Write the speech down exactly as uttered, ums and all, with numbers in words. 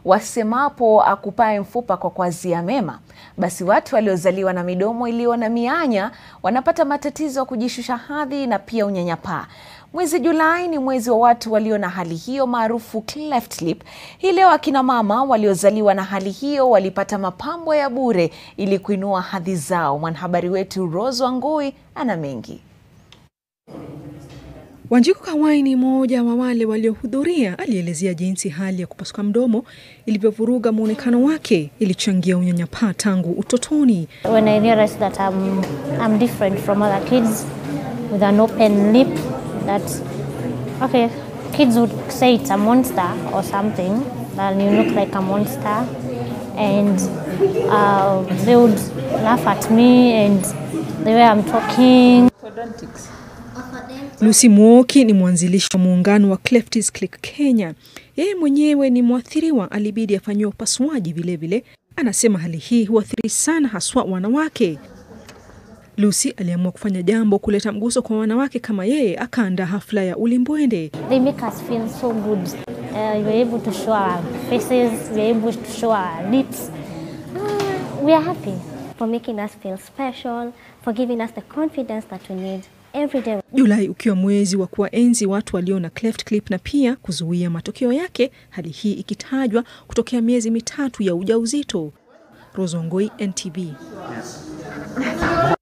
wasemapo akupae mfupa kwa kwazia mema, basi watu waliozaliwa na midomo iliyo na mianya wanapata matatizo ya kujishusha hadhi na pia unyanyapaa. Mwezi Julai ni mwezi wa watu walio na hali hiyo maarufu cleft lip. Hii leo akina mama waliozaliwa na hali hiyo walipata mapambo ya bure ili kuinua hadhi zao. Mwanahabari wetu Rose Wangui ana mengi. Wanjiku Kawai ni mmoja wa wale waliohudhuria. Alielezea jinsi hali ya kupasuka mdomo ilivyovuruga muonekano wake, ilichangia unyanyapaa tangu utotoni. When I realized that I'm, I'm different from other kids with an open lip, that okay, kids would say it's a monster or something, that you look like a monster, and uh, they would laugh at me and the way I'm talking. Lucy Mwoki ni mwanzilishi wa muungano wa Clefties Click Kenya. Yeye mwenyewe ni mwathiriwa, alibidi afanyiwe upasuaji vile vile. Anasema hali hii huathiri sana haswa wanawake. Lucy aliamua kufanya jambo kuleta mguso kwa wanawake kama yeye, akaandaa hafla ya ulimbwende. They make us feel so good. Uh, we're able to show our faces, we're able to show our lips. Uh, we are happy for making us feel special, for giving us the confidence that we need. Julai ukiwa mwezi wa kuwaenzi watu walio na cleft lip na pia kuzuia matokeo yake, hali hii ikitajwa kutokea miezi mitatu ya ujauzito. Rose Wangui, N T V.